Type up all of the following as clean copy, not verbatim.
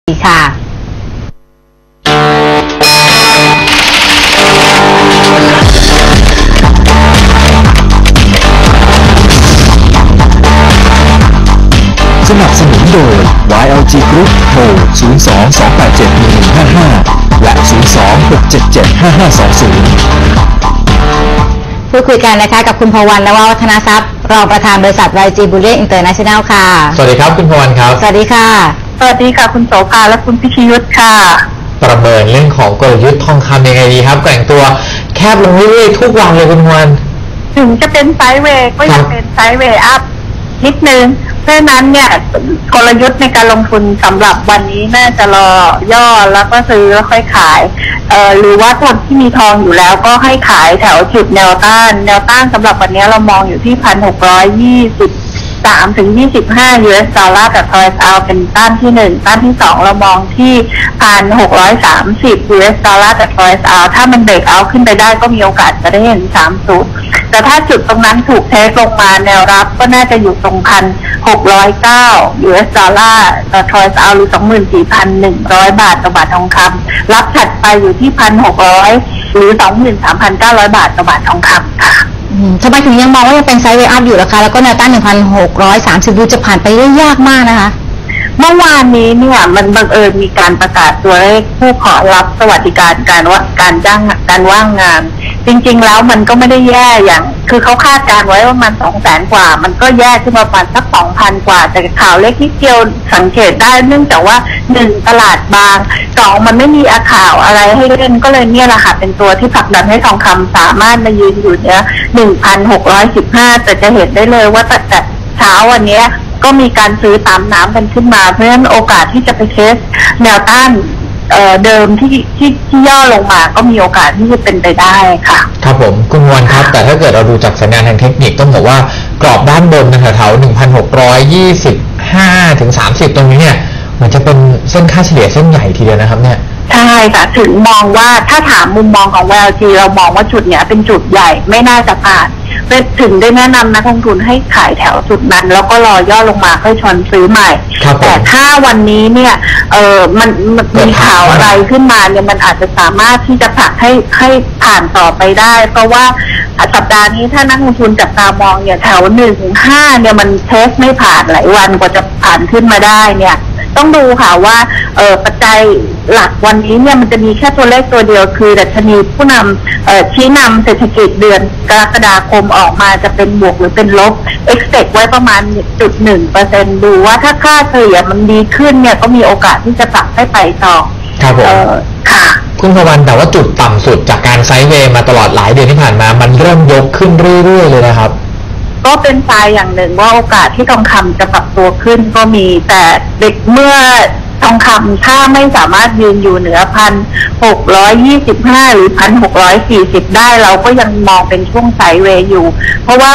ค่ะสนับสนุนโดย YLG Group โทร 02-287-1155 และ 02-677-5520 พูดคุยกันนะคะกับคุณพวันและวัฒนทรัพย์รองประธานบริษัท YLG Bullion International ค่ะสวัสดีครับคุณพวันครับสวัสดีค่ะสวัสดีค่ะคุณโสภาและคุณพิชยุทธค่ะประเมินเรื่องของกลยุทธ์ทองคำยังไงดีครับแกว่งตัวแคบลงเรื่อยๆทุกวันเลยคุณพวันถึงจะเป็นไซด์เวย์ก็ยังเป็นไซด์เวย์อัพนิดนึงเพราะนั้นเนี่ยกลยุทธ์ในการลงทุนสำหรับวันนี้น่าจะรอย่อแล้วก็ซื้อแล้วค่อยขายหรือว่าคนที่มีทองอยู่แล้วก็ให้ขายแถวจุดแนวต้านสำหรับวันนี้เรามองอยู่ที่1,623 ถึง 25 US ดอลลาร์ต่อทอยส์เอาเป็นต้านที่1ต้านที่2เรามองที่1,630 US ดอลลาร์ต่อทอยส์เอาถ้ามันเบรกเอาขึ้นไปได้ก็มีโอกาสจะได้เห็น30แต่ถ้าจุดตรงนั้นถูกเทคลงมาแนวรับก็น่าจะอยู่ตรง1,609 US ดอลลาร์ต่อทอยส์เอาหรือ 24,100 บาทต่อบาททองคำรับถัดไปอยู่ที่ 1,600 หรือ 23,900 บาทต่อบาททองคำค่ะทำไมถึงยังมองว่ายังเป็นไซด์เวย์อัพอยู่ล่ะคะแล้วก็แนวต้าน 1,630 ดูจะผ่านไปได้ยากมากนะคะเมื่อวานนี้เนี่ยมันบังเอิญมีการประกาศตัวเลขผู้ขอรับสวัสดิการการว่างงานจริงๆแล้วมันก็ไม่ได้แย่อย่างคือเขาคาดการไว้ว่ามัน 200,000 กว่ามันก็แย่ขึ้นมาประมาณสัก 2,000 กว่าแต่ข่าวเล็กนิดเดียวสังเกตได้เนื่องจากว่า1ตลาดบาง2มันไม่มีข่าวอะไรให้เล่นก็เลยเนี่ยแหละค่ะเป็นตัวที่ผลักดันให้ทองคำสามารถมายืนอยู่เนี่ย 1,615 แต่จะเห็นได้เลยว่าแต่เช้าวันนี้ก็มีการซื้อตามน้ำกันขึ้นมาเพราะฉะนั้นโอกาสที่จะไปเทสแนวต้านเดิมที่ย่อลงมาก็มีโอกาสที่จะเป็นไปได้ค่ะครับผมคุณวันครับแต่ถ้าเกิดเราดูจากสัญญาณทางเทคนิคต้องบอกว่ากรอบด้านบนแถวๆ 1,625 ถึง 30 ตรงนี้เนี่ยมันจะเป็นเส้นค่าเฉลี่ยเส้นใหญ่ทีเดียวนะครับเนี่ยใช่ค่ะถึงมองว่าถ้าถามมุมมองของ YLG เรามองว่าจุดเนี้ยเป็นจุดใหญ่ไม่น่าจะผ่านถึงได้แนะนำนักลงทุนให้ขายแถวจุดนั้นแล้วก็รอย่อลงมาค่อยชนซื้อใหม่แต่ถ้าวันนี้เนี่ยมันมีข่าวอะไรขึ้นมาเนี่ยมันอาจจะสามารถที่จะผลักให้ผ่านต่อไปได้เพราะว่าสัปดาห์นี้ถ้านักลงทุนจับตามองเนี่ยแถว1-5เนี่ยมันเทสไม่ผ่านหลายวันกว่าจะผ่านขึ้นมาได้เนี่ยต้องดูค่ะว่าปัจจัยหลักวันนี้เนี่ยมันจะมีแค่ตัวเลขตัวเดียวคือดัชนีผู้นำชี้นำเศรษฐกิจเดือนกรกฎาคมออกมาจะเป็นบวกหรือเป็นลบ expect ไว้ประมาณ 0.1% ดูว่าถ้าค่าเฉลี่ยมันดีขึ้นเนี่ยก็มีโอกาสที่จะปรับให้ไปต่อครับผมค่ะคุณพวันแต่ว่าจุดต่ำสุดจากการไซด์เวย์มาตลอดหลายเดือนที่ผ่านมามันเริ่มยกขึ้นเรื่อยๆเลยนะครับก็เป็นทรายอย่างหนึ่งว่าโอกาสที่ทองคำจะปรับตัวขึ้นก็มีแต่เมื่อทองคำถ้าไม่สามารถยืนอยู่เหนือ1,625 หรือ 1,640 ได้เราก็ยังมองเป็นช่วงไซด์เวย์อยู่เพราะว่า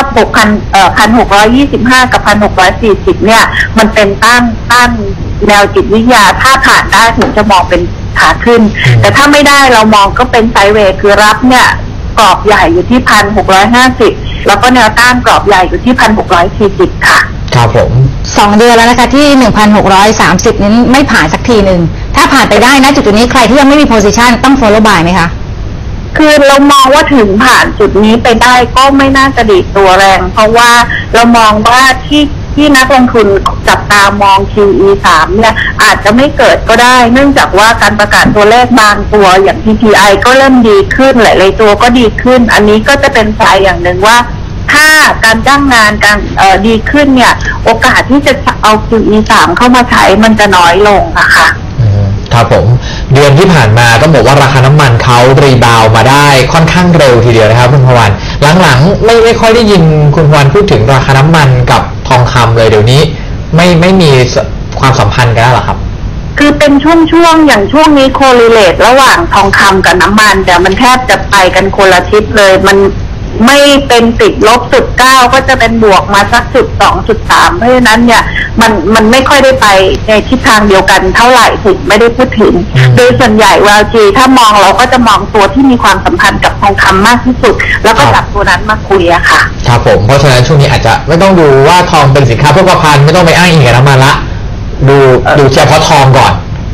1,625 กับ 1,640 เนี่ยมันเป็นต้านแนวจิตวิทยาถ้าผ่านได้ถึงจะมองเป็นขาขึ้นแต่ถ้าไม่ได้เรามองก็เป็นไซด์เวย์คือรับเนี่ยกรอบใหญ่อยู่ที่ 1,650 แล้วก็แนวต้านกรอบใหญ่อยู่ที่ 1,640 ค่ะครับผม 2 เดือนแล้วนะคะที่ 1,630 นี้ไม่ผ่านสักทีหนึ่งถ้าผ่านไปได้นะจุดนี้ใครที่ยังไม่มีโพซิชันต้อง follow buy ไหมคะคือเรามองว่าถึงผ่านจุดนี้ไปได้ก็ไม่น่าจะดีดตัวแรงเพราะว่าเรามองว่าที่นักลงทุนจับตามอง QE3 เนี่ยอาจจะไม่เกิดก็ได้เนื่องจากว่าการประกาศตัวเลขบางตัวอย่าง PPI ก็เริ่มดีขึ้นหลายๆตัวก็ดีขึ้นอันนี้ก็จะเป็นสายอย่างหนึ่งว่าถ้าการจ้างงานการดีขึ้นเนี่ยโอกาสที่จะเอา QE3 เข้ามาใช้มันจะน้อยลงนะคะครับผมเดือนที่ผ่านมาต้องบอกว่าราคาน้ำมันเขารีบาวมาได้ค่อนข้างเร็วทีเดียวนะครับคุณพวันหลังๆไม่ค่อยได้ยินคุณพวันพูดถึงราคาน้ำมันกับทองคำเลยเดี๋ยวนี้ไม่มีความสัมพันธ์กันแล้วหรอครับคือเป็นช่วงอย่างช่วงนี้โคลิเลตระหว่างทองคำกับน้ำมันแต่มันแทบจะไปกันคนละทิศเลยมันไม่เป็นติดลบ0.9ก็จะเป็นบวกมาสัก0.2-0.3เพราะฉะนั้นเนี่ยมันไม่ค่อยได้ไปในทิศทางเดียวกันเท่าไหร่ถึงไม่ได้พูดถึงโดยส่วนใหญ่ YLG ถ้ามองเราก็จะมองตัวที่มีความสัมพันธ์กับทองคำมากที่สุดแล้วก็จับตัวนั้นมาคุยอะค่ะครับผมเพราะฉะนั้นช่วงนี้อาจจะไม่ต้องดูว่าทองเป็นสินค้าโภคภัณฑ์ไม่ต้องไปอ้างอิงกับน้ำมันละดูเฉพาะทองก่อน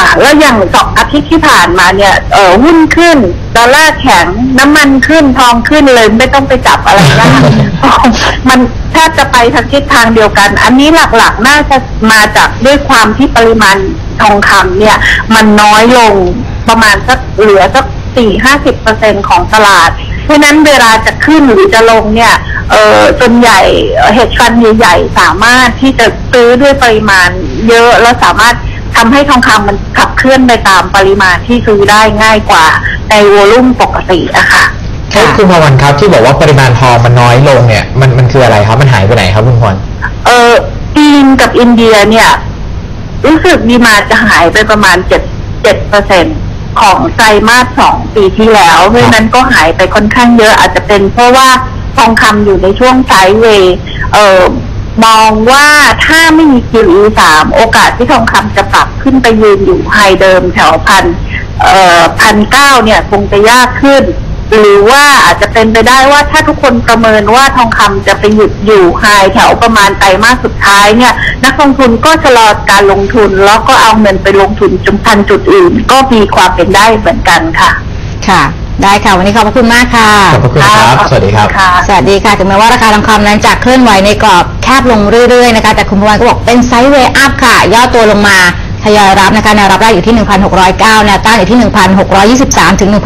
แล้วอย่าง2 อาทิตย์ที่ผ่านมาเนี่ยหุ้นขึ้นดอลลาร์แข็งน้ำมันขึ้นทองขึ้นเลยไม่ต้องไปจับอะไรยากมันแทบจะไปทางทิศทางเดียวกันอันนี้หลักๆน่าจะมาจากด้วยความที่ปริมาณทองคำเนี่ยมันน้อยลงประมาณสักเหลือสัก40-50% ของตลาดเพราะนั้นเวลาจะขึ้นหรือจะลงเนี่ยส่วนใหญ่เฮดฟันใหญ่ๆสามารถที่จะซื้อด้วยปริมาณเยอะแล้วสามารถทำให้ทองคำมันขับเคลื่อนไปตามปริมาณที่ซื้อได้ง่ายกว่าในวอลุ่มปกติอะค่ะคุณพวันครับที่บอกว่าปริมาณทองมันน้อยลงเนี่ยมันคืออะไรครับมันหายไปไหนครับคุณพวันจีนกับอินเดียเนี่ยรู้สึกดีมาจะหายไปประมาณ7% ของไตรมาส2 ปีที่แล้วเพราะฉะนั้นก็หายไปค่อนข้างเยอะอาจจะเป็นเพราะว่าทองคำอยู่ในช่วงไซด์เวย์มองว่าถ้าไม่มี QE3 โอกาสที่ทองคำจะปรับขึ้นไปยืนอยู่ไฮเดิมแถว1,900เนี่ยคงจะยากขึ้นหรือว่าอาจจะเป็นไปได้ว่าถ้าทุกคนประเมินว่าทองคำจะไปหยุดอยู่ไฮแถวประมาณไตรมาสสุดท้ายเนี่ยนักลงทุนก็ชะลอการลงทุนแล้วก็เอาเงินไปลงทุนจุดอื่นก็มีความเป็นได้เหมือนกันค่ะค่ะได้ค่ะวันนี้ขอบพระคุณมากค่ะขอบพระคุณครับสวัสดีครับสวัสดีค่ะถึงแม้ว่าราคาทองคำนั้นจะเคลื่อนไหวในกรอบแคบลงเรื่อยๆนะคะแต่คุณพวันก็บอกเป็นไซด์เวย์อัพค่ะย่อตัวลงมาทยอยรับนะคะแนวรับได้อยู่ที่ 1,609 แนวต้านอยู่ที่ 1,623 ถึง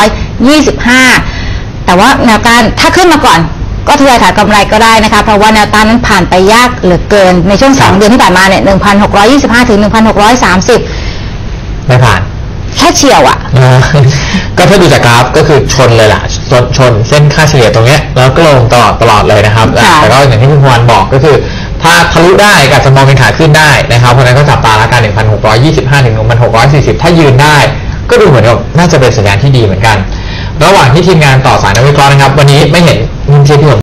1,625 แต่ว่าแนวต้านถ้าขึ้นมาก่อนก็ทยอยถ่ายกำไรก็ได้นะคะเพราะว่าแนวต้านนั้นผ่านไปยากเหลือเกินในช่วง2 เดือนที่ผ่านมาเนี่ย 1,625 ถึง 1,630 ไม่ผ่านแค่เฉียวอ่ะก็ถ้าดูจากกราฟก็คือชนเลยล่ะชนเส้นค่าเฉลี่ยตรงเนี้ยแล้วก็ลงตลอดเลยนะครับแต่ก็อย่างที่คุณพวันบอกก็คือถ้าทะลุได้ก็จะมองเป็นขาขึ้นได้นะครับเพราะนั้นก็จับตาละกัน 1,625 ถึง 1,640 ถ้ายืนได้ก็ดูเหมือนกับน่าจะเป็นสัญญาณที่ดีเหมือนกันระหว่างที่ทีมงานต่อสายนักวิเคราะห์นะครับวันนี้ไม่เห็นเงินเชียร์ที่ผม